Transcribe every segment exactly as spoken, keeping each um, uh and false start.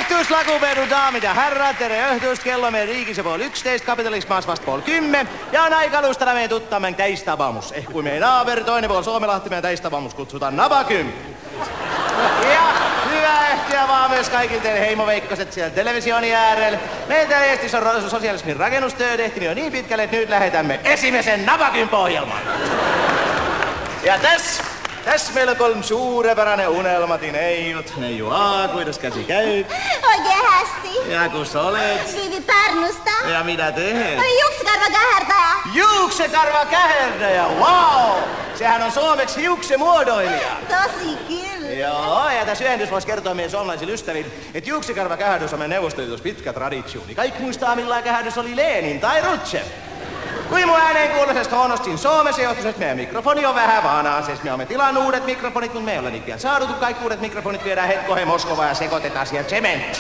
Öhtyys lakupeedun daamit ja herrat, tere öhtyys, kello meidän riikissä puoli yksiteist, kapitalismaas vasta puoli kymme. Ja on aika lustella meidän tuttamen täistavaamus. Eh kui meidän naaveri, toinen puoli Suomelahti, meidän täistavaamus kutsutaan Nabakym. Ja hyvää ehtiä vaan myös kaikille teille heimoveikkoset siellä televisionin äärellä. Meidän täällä Eestissä on sosialismin rakennustyö tehty jo niin pitkälle, että nyt lähetämme esimmäisen Nabakym-ohjelman. Ja tässä Tässä meillä on kolme suureperäinen unelmatin Eijut. Neiju A, kuidas käsi käy? Oikein hästi. Ja kus olet? Viivi Pärnusta. Ja mitä teet? Oli juuksekarva kähertäjä. Juuksekarva kähertäjä, wow! Sehän on suomeksi hiuksemuodoilija. Tosi kyllä. Joo, ja tässä yhdessä voisi kertoa meidän suomalaisille ystäville, että juuksekarva kähähdys on meidän neuvostoliitossa pitkä traditiooni. Kaikki muistaa, millainen kähähdys oli Lenin tai Rutschev. Kui mun ääneen kuuloisesta huonosti Suomessa johtuisi, että meidän mikrofoni on vähän vanhaa, siis me olemme tilannut uudet mikrofonit, mutta me ei ole niitä vielä saadut. Kaikki uudet mikrofonit viedään hetkohen Moskovaan ja sekoitetaan siellä tsementti.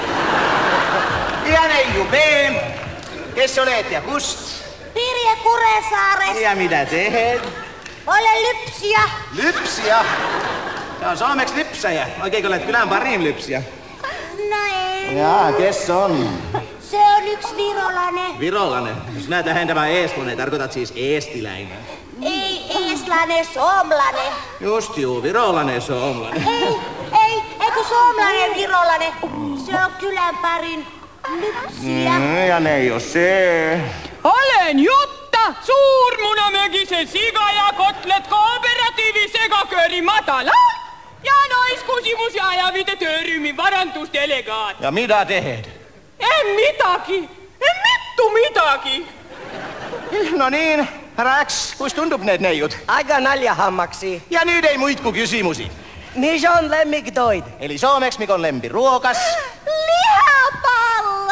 Ja Neiju B. Kes olet ja kust? Pirje Kuresaaresta. Ja mitä teet? Olen lypsiä. Lypsiä? Tää on suomeksi lypsäjä. Oikein olet kylän parin lypsiä. No ei. Jaa, kes on? Se on yksi virolainen. Virolainen? Jos näet vähentämään eestlainen, tarkoitat siis eestiläinen. Ei eestlainen, suomlainen. Just juu, virolainen suomlainen. Ei, ei, eikö suomlainen virolainen? Se on kylän parin lypsiä. Mm, ja ne ei oo se. Olen Jutta, Suurmunamökisen siga- ja kotlet kooperatiivi sekakööri matala. Ja naiskusimus ja ajavite tööryymin varantustelegaat. Ja mitä teet? En mitaki, en mittu mitaki. No niin, herra X, kuis tundub need neijut? Aika naljahammaksi. Ja nyt ei muitku kysymysi. Mis on lemmiktoid? Eli suomeksi mikä on lempiruokas? Lihapallo.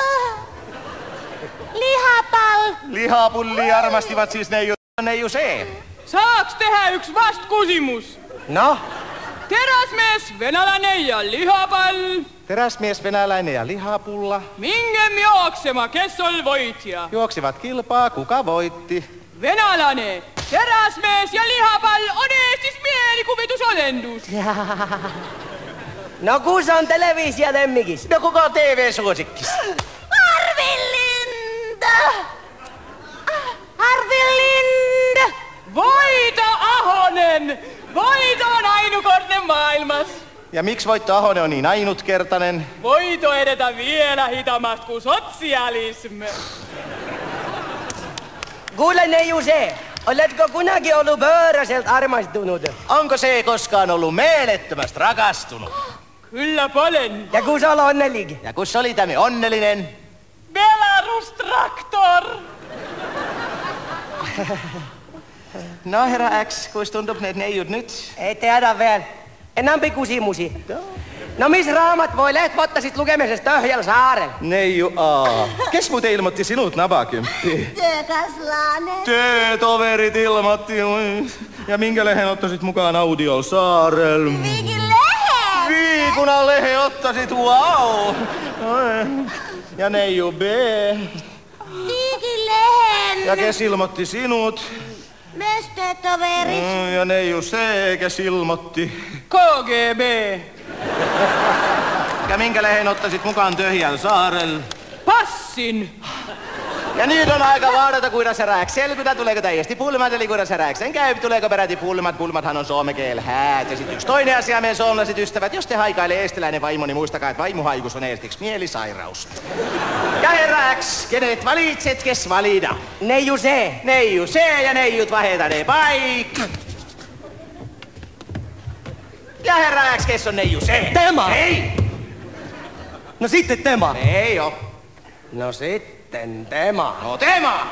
Lihapallo. Lihapulli armastivat siis neiju, neiju C. Saaks tehdä yks vastkusimus? No? Teräsmies, venäläinen ja lihapall. Teräsmies, venäläinen ja lihapulla. Mingem juoksema, kes ol voitja? Juoksivat kilpaa, kuka voitti? Venäläinen, teräsmies ja lihapall on Eestis mielikuvitusolendus. No kus on televisio lemmikis? No kuka on T V-suosikkis? Arvi Linda. Arvi Linda. Voita Ahonen! Voito on ainukorten maailmas. Ja miksi Voitto Ahonen on niin ainutkertainen? Voito edetä vielä hitamast kuin sosialism. Kuule Neiju C, oletko kunnakin ollut pööröselt armastunut? Onko se koskaan ollut mielettömästi rakastunut? Kyllä olen. Ja kus ol onnellig? Ja kus oli tämä onnellinen? Belarus Traktor. No herra X, kuis tundub need neijut nyt? Ei tiedä vielä. Enampi kusimusi. No mis raamat voi lehvottasit lukemisesta Töhjäl saarel? Neiju A. Kes muuten ilmoitti sinut Nabakymppi? Töökaslainen. Työtoverit ilmoitti. Ja minkä lehen ottaisit mukaan Audiol saarel? Viikin lehen. Viikunan lehen ottaisit, wow. Ja Neiju B. Viikin lehen. Ja kes ilmoitti sinut? Myös työtoverit. Mm, ja Neiju C, kes ilmoitti? K G B. Ja minkä lehen ottaisit mukaan Töhjäl saarel? Passin. Ja nyt on aika vaadata, kuidas herra X selkytä, tuleeko täiesti pulmat, eli kuidas herra X sen käy, tuleeko peräti pulmat, pulmathan on suomekeel häät. Ja sit yksi toinen asia, meidän suomalaiset ystävät, jos te haikailee eestiläinen vaimo, niin muistakaa, että vaimohaikus on eestiksi mielisairaus. Ja herra X, kenet valitset, kes valida? Neiju C. Neiju C ja neijut vahetane paik. Ja herra X, kes on Neiju C? Tema. Ei! No sitten tema. Ei oo. No sitten tema. No tema!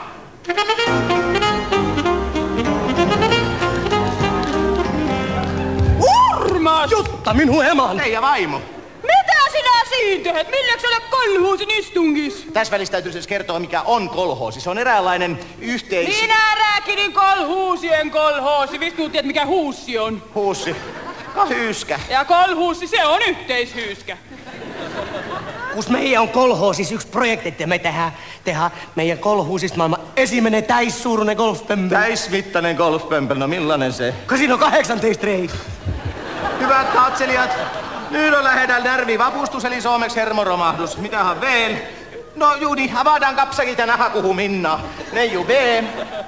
Urmas! Jutta, minun eman. Teija vaimo. Mitä sinä siin tehet? Milleks olet kolhuusin istungis? Tässä välissä täytyy siis kertoa, mikä on kolhoosi. Se on eräänlainen yhteis... Minä rääkinin kolhuusien kolhoosi. Vistu tiedät mikä huussi on. Huussi. Ka hyyskä. Ja kolhuussi se on yhteishyyskä. Kus meidän on kolhoosis yksi projekti, että me tehdään, tehdään meidän kolhoosista maailman ensimmäinen täissuuruinen golfpömpel. Täismittainen golfpömpel, no millainen se? Kun siinä on kahdeksantoista reikä. Hyvät katselijat, nyt on lähedellä närvivapustus eli suomeksi hermoromahdus. Mitähän veel? No juuri, avataan kapsakit ja nahakuhu minna. Ne ju vee.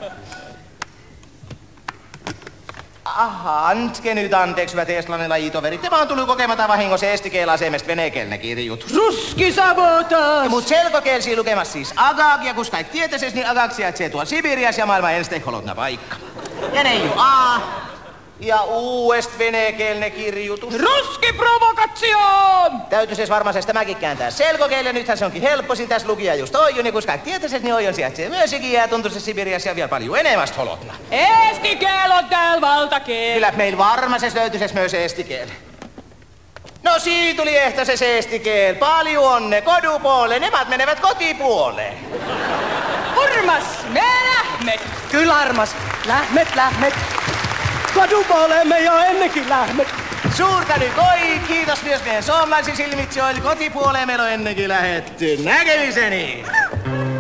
Aha, antke nyt anteeksi, hyvät eestlainen lajitoverit. Te vaan tuli kokemata vahingossa estikeel asemesta venekeelinen kirjoitus. Ruski sabotaas! Mut selkokielsi lukemassa siis agag, ja kun kaikki tietäises, niin agag sijaitsee tuolla Sibirias ja maailman ensteikolotna paikka. Ja ne ju a. Ja uudest venekeelinen kirjoitus. Ruski provokatioon! Täytyisi varmaan tämäkin kääntää selkokielelle. Nythän se onkin helppo, siinä tässä lukija just oiju, niin kun kaikki tietäiset, niin oijon sijaitsee myöskin ja tuntuu se Sibirias ja vielä paljon enemmän holotna. Estikeel on täällä valtakeel. Kyllä meillä varmasti löytyisi myös estikeel. No siitä tuli ehtä se estikeel. Paljon onne, kodupuoleen, nemät menevät kotipuoleen. Urmas, me lähmet. Kyllä armas, lähmet, lähmet. Kadupuoleen me jo ennenkin lähmet. Suurta nyt oi, kiitos myös meidän suomalaisille silmitsijoille. Kotipuoleen meillä on ennenkin lähetty. Näkemiseni!